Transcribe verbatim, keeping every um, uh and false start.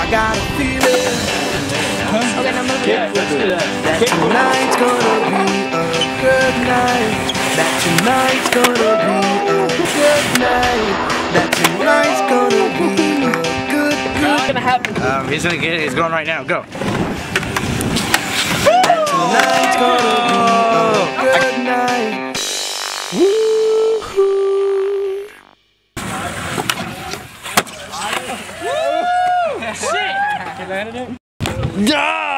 got a feeling. Okay, now move it. Let's do that. That tonight's gonna be a good night. That tonight's gonna be a good night. That tonight's gonna be a good, good. What's gonna happen? Um, he's gonna get it. He's going right now. Go. That tonight's gonna be a good night. Woo-hoo. Shit! Yeah!